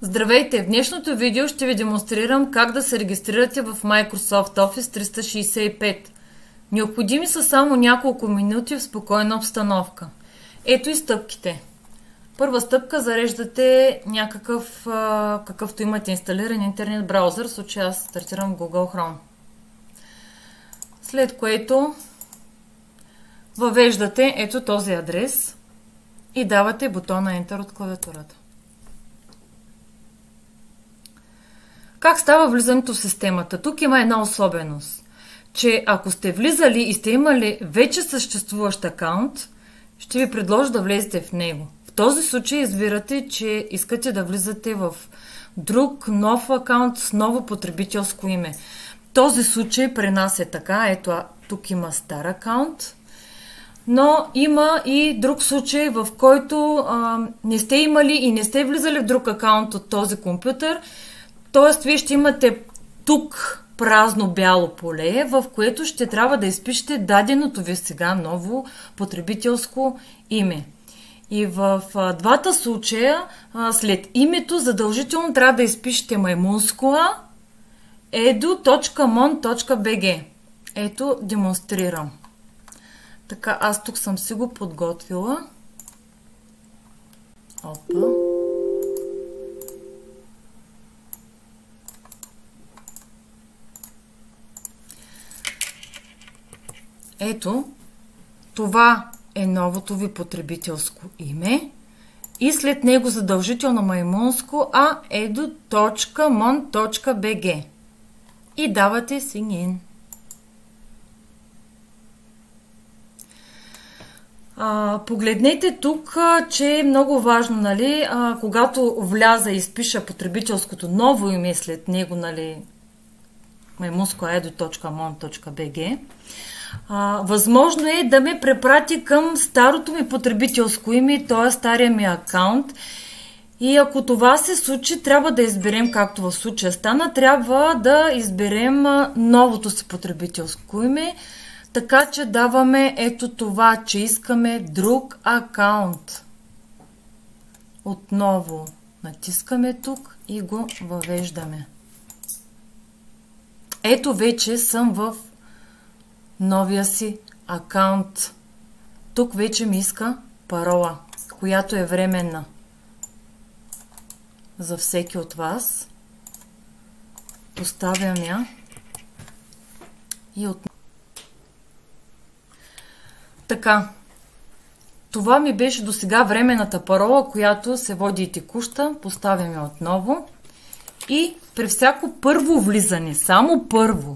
Здравейте! В днешното видео ще ви демонстрирам как да се регистрирате в Microsoft Office 365. Необходими са само няколко минути в спокойна обстановка. Ето и стъпките. Първа стъпка, зареждате някакъв, какъвто имате инсталиран интернет браузър. В случая аз стартирам Google Chrome. След което въвеждате ето този адрес и давате бутона Enter от клавиатурата. Как става влизането в системата? Тук има една особеност, че ако сте влизали и сте имали вече съществуващ акаунт, ще ви предложа да влезете в него. В този случай избирате, че искате да влизате в друг нов акаунт с ново потребителско име. В този случай при нас е така, ето тук има стар акаунт, но има и друг случай, в който не сте имали и не сте влизали в друг акаунт от този компютър. Тоест, вие ще имате тук празно бяло поле, в което ще трябва да изпишете даденото ви сега ново потребителско име. И в двата случая, след името, задължително трябва да изпишете маймунско edu.mon.bg. Ето, демонстрирам. Така, аз тук съм си го подготвила. Опа. Ето, това е новото ви потребителско име и след него задължително маймунско edu.mon.bg и давате Sign in. Погледнете тук, че е много важно, нали, когато вляза и изпиша потребителското ново име след него, нали, маймунско edu.mon.bg, възможно е да ме препрати към старото ми потребителско име, т.е. стария ми акаунт. И ако това се случи, трябва да изберем, както в случая стана, трябва да изберем новото си потребителско име. Така че даваме ето това, че искаме друг акаунт. Отново натискаме тук и го въвеждаме. Ето вече съм в новия си акаунт. Тук вече ми иска парола, която е временна за всеки от вас. Поставям я и от... Така, това ми беше до сега временната парола, която се води и текуща. Поставям я отново и при всяко първо влизане, само първо,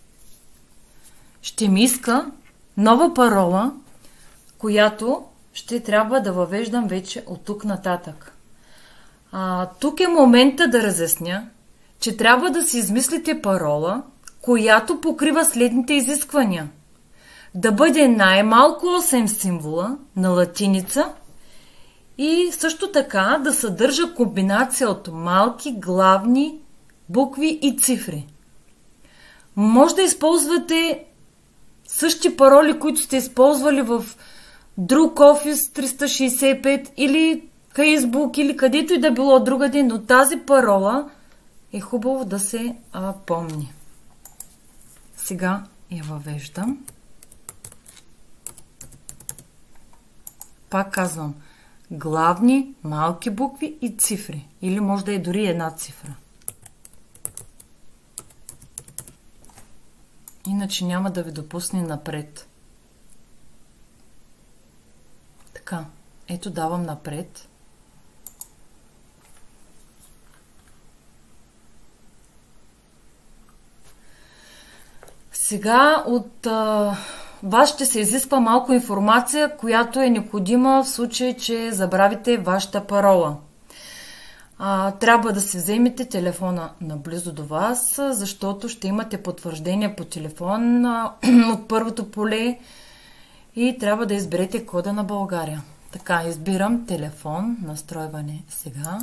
ще ми иска нова парола, която ще трябва да въвеждам вече от тук нататък. Тук е момента да разясня, че трябва да си измислите парола, която покрива следните изисквания. Да бъде най-малко 8 символа на латиница и също така да съдържа комбинация от малки, главни букви и цифри. Може да използвате същи пароли, които сте използвали в друг Office 365 или Facebook или където и да било другаде, но тази парола е хубаво да се помни. Сега я въвеждам. Пак казвам, главни, малки букви и цифри. Или може да е дори една цифра. Иначе няма да ви допусне напред. Така, ето давам напред. Сега от вас ще се изисква малко информация, която е необходима в случай, че забравите вашата парола. Трябва да се вземете телефона наблизо до вас, защото ще имате потвърждение по телефон от първото поле и трябва да изберете кода на България. Така, избирам телефон, настройване сега.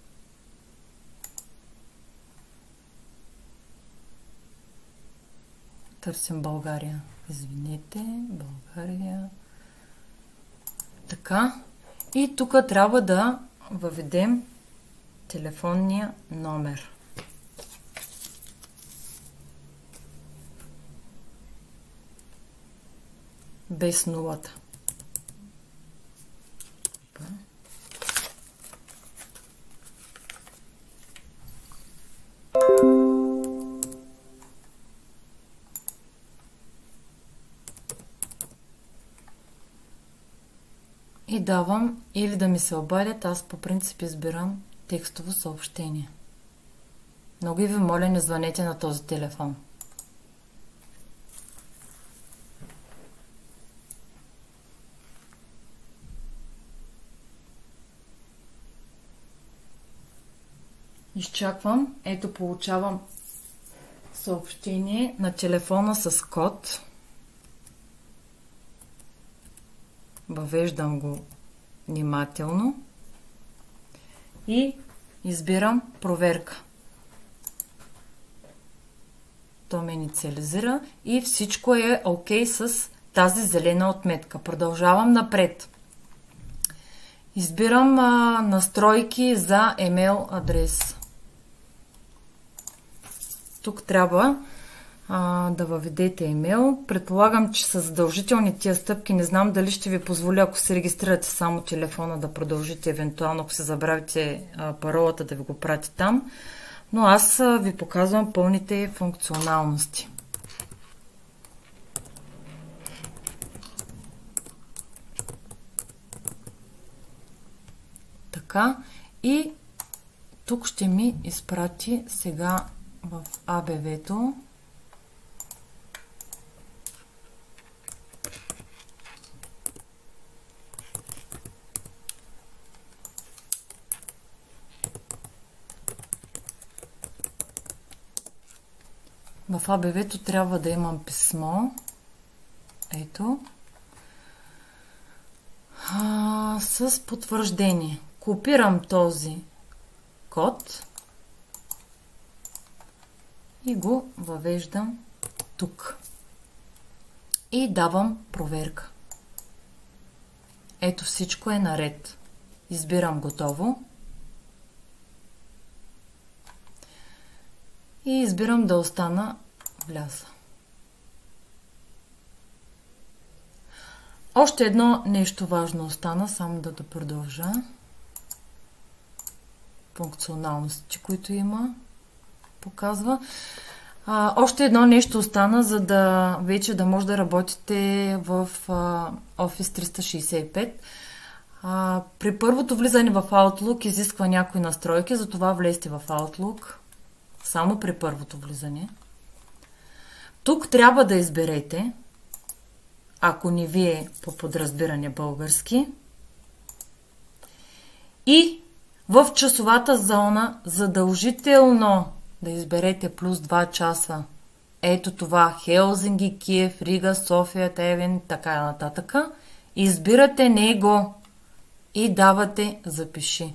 Търсим България. Извинете, България. Така. И тук трябва да въведем телефонния номер. Без нулата. И давам или да ми се обадят, аз по принцип избирам текстово съобщение. Много ви моля, не звънете на този телефон. Изчаквам. Ето, получавам съобщение на телефона с код. Въвеждам го внимателно и избирам проверка. То ме инициализира и всичко е окей с тази зелена отметка. Продължавам напред. Избирам настройки за емейл адрес. Тук трябва да въведете имейл. Предполагам, че са задължителни тия стъпки. Не знам дали ще ви позволя, ако се регистрирате само телефона, да продължите, евентуално ако се забравите паролата, да ви го прати там. Но аз ви показвам пълните функционалности. Така, и тук ще ми изпрати сега в АБВ-то в АБВ-то трябва да имам писмо. Ето. С потвърждение. Копирам този код и го въвеждам тук. И давам проверка. Ето, всичко е наред. Избирам готово. И избирам да остана вляза. Още едно нещо важно остана, само да продължа. Функционалности, които има, показва. Още едно нещо остана, за да вече да може да работите в Office 365. При първото влизане в Outlook изисква някои настройки, затова влезте в Outlook. Само при първото влизане. Тук трябва да изберете, ако не ви е по подразбиране български, и в часовата зона задължително да изберете плюс 2 часа. Ето това: Хелзинки, Киев, Рига, София, Тевен, така нататък. Избирате него и давате запиши.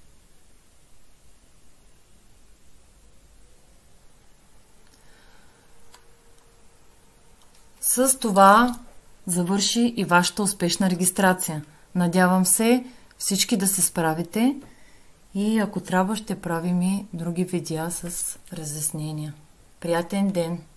С това завърши и вашата успешна регистрация. Надявам се всички да се справите и ако трябва, ще правим и други видеа с разяснения. Приятен ден!